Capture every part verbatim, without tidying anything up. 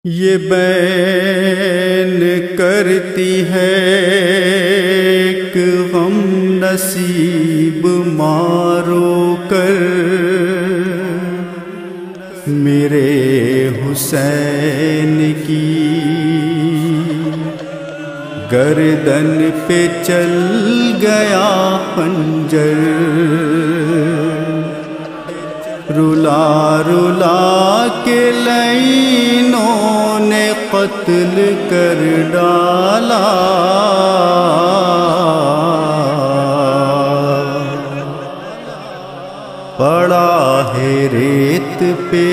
یہ بین کرتی ہے ایک غم نصیب مارو کر میرے حسین کی گردن پہ چل گیا خنجر، رلا رلا کے لعینوں نے قتل کر ڈالا، پڑا ہے ریت پہ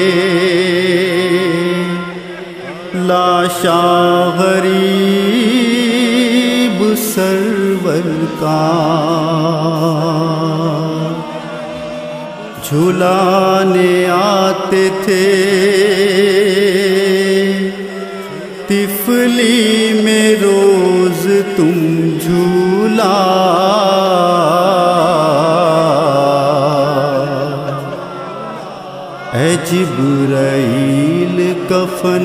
لاشا غریب سرور کا، جھلانے آتے تھے طفلی میں روز تم جھولا، اے جبرائیل کفن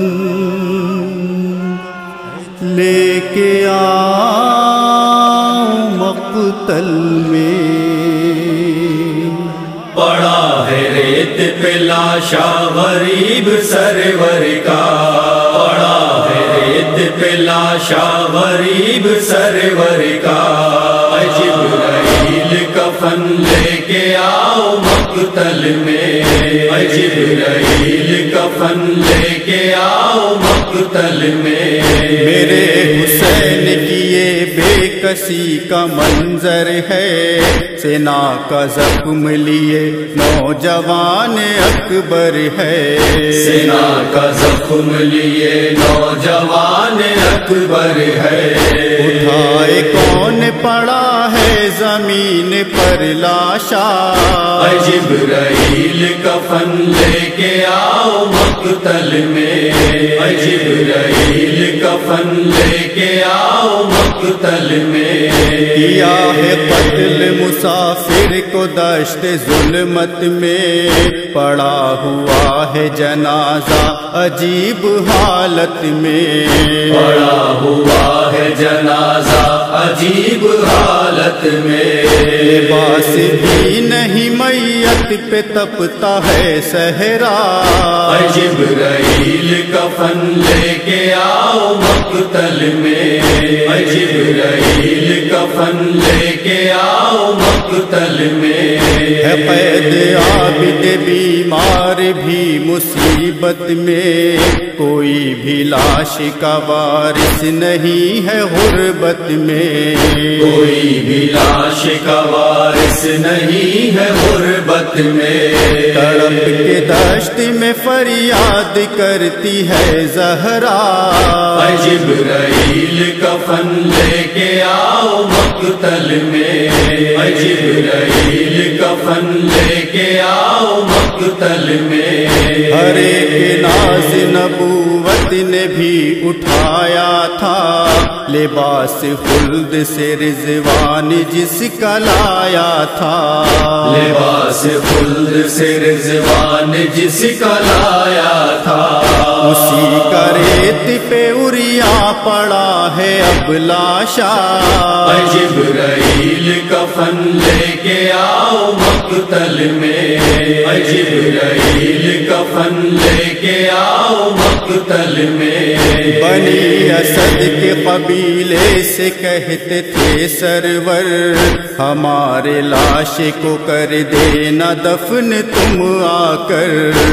لے کے آؤ مقتل میں، پڑا ہے ریت پہ لاشا غریب سرور کا، پڑا ہے ریت پہ لاشا غریب سرور کا، اے جبرائیل کفن لے کے آؤ مقتل میں، اے جبرائیل کفن لے کے آؤ مقتل میں، میرے حسین کی یہ بے کسی کا منظر ہے، سینا کا زخم لیے نوجوان اکبر ہے، سینا کا زخم لیے نوجوان اکبر ہے، اٹھائے کون پڑا ہے زمین پر لاشا، اے جبرائیل کفن لے کے آؤ مقتل میں، اے جبرائیل کفن لے کے آؤ مقتل میں، کیا ہے قتل مسافر کو دشت ظلمت میں، پڑا ہوا ہے جنازہ عجیب حالت میں، پڑا ہوا ہے جنازہ عجیب حالت میں، لباس بھی نہیں میت پہ تپتا ہے صحرا، اے جبرائیل کفن لے کے آؤ مقتل میں، اے جبرائیل کفن لے کے آؤ مقتل میں، ہے قید عابد بیمار بھی مصیبت میں، کوئی بھی لاش کا وارث نہیں ہے غربت میں، کوئی بھی لاش کا وارث نہیں ہے غربت میں، تڑپ کے دشت میں فریاد کرتی ہے زہرا، اے جبرائیل کفن لے کے آؤ مقتل میں، اے جبرائیل کفن لے کے آؤ مقتل میں، ہر ایک ناز نبوت نے بھی اٹھایا تھا، لباس خلد سے رضوان جس کا لایا تھا، لباس خلد سے رضوان جس کا لایا تھا، اسی کا ریت پہ اریا پڑا ہے اب لاشا، اے جبرائیل کفن لے کے آؤ مقتل میں، اے جبرائیل کفن لے کے آؤ مقتل میں، بنی اسد کے قبیلے سے کہتے تھے سرور، ہمارے لاش کو کر دینا دفن تم آ کر،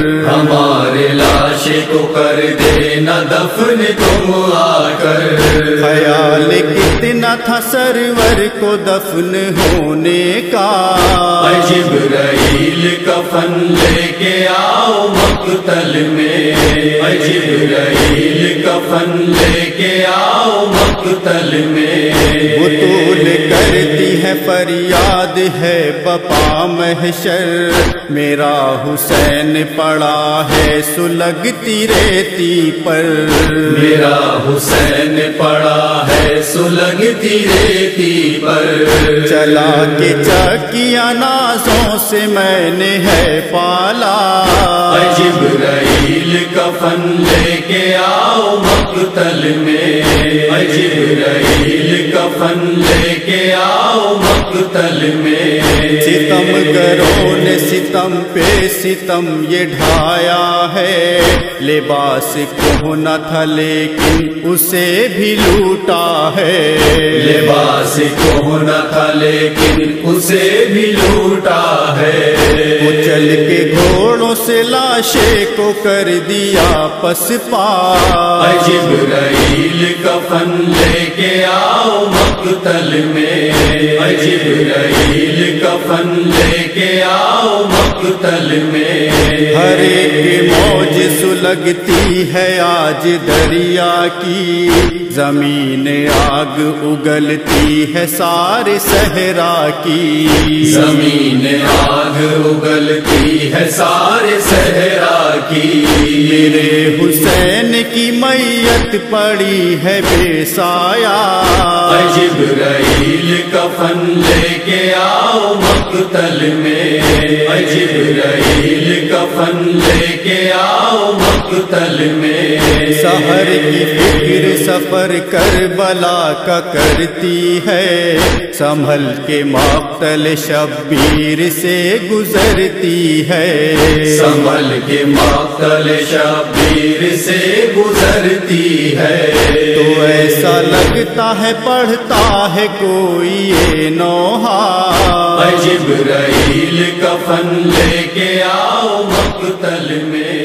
ہمارے لاش کو کر دینا دفن تم آ کر، خیال کتنا تھا سرور کو دفن ہونے کا، اے جبرائیل کفن لے کے آؤ مقتل میں، اے جبرائیل کفن لے کے آؤ مقتل میں، بطول کرتی ہے فریاد ہے بپا محشر، میرا حسین پڑا ہے سلگتی ریتی پر، میرا حسین پڑا ہے سلگتی ریتی پر، چلا کے چکیا نازوں سے میں نے ہے پالا، اے جبرائیل کفن لے مقتل میں، اے جبرائیل کفن لے کے آؤ مقتل میں۔ ستم گروں نے ستم پہ ستم یہ ڈھایا ہے، لباس کہنا تھا لیکن اسے بھی لوٹا ہے، لباس کہنا تھا لیکن اسے بھی لوٹا ہے۔ کچل کے گھوڑوں سے لاشے کو کر دیا پس پا، اے جبرائیل کفن لے کے آؤ مقتل میں، اے جبرائیل کفن لے کے آؤ مقتل میں۔ ہر ایک موج سلگتی ہے آج دریا کی، زمین آگ اگلتی ہے سارے صحرا کی، زمین آگ اگلتی ہے سارے صحرا کی۔ میرے حسین کی میت پڑی ہے بے سایہ، اے جبرائیل کفن لے کے آؤ مقتل میں، اے جبرائیل کفن لے کے آؤ مقتل میں۔ سحر کی فکر سفر کربلا کا کرتی ہے، سنبھل کے مقتل شبیر سے گزرتی ہے، سنبھل کے مقتل شبیر سے گزرتی ہے۔ تو ایسا لگتا ہے پڑھتا ہے کوئی یہ نوحہ، اے جبرائیل کفن لے کے آؤ مقتل میں۔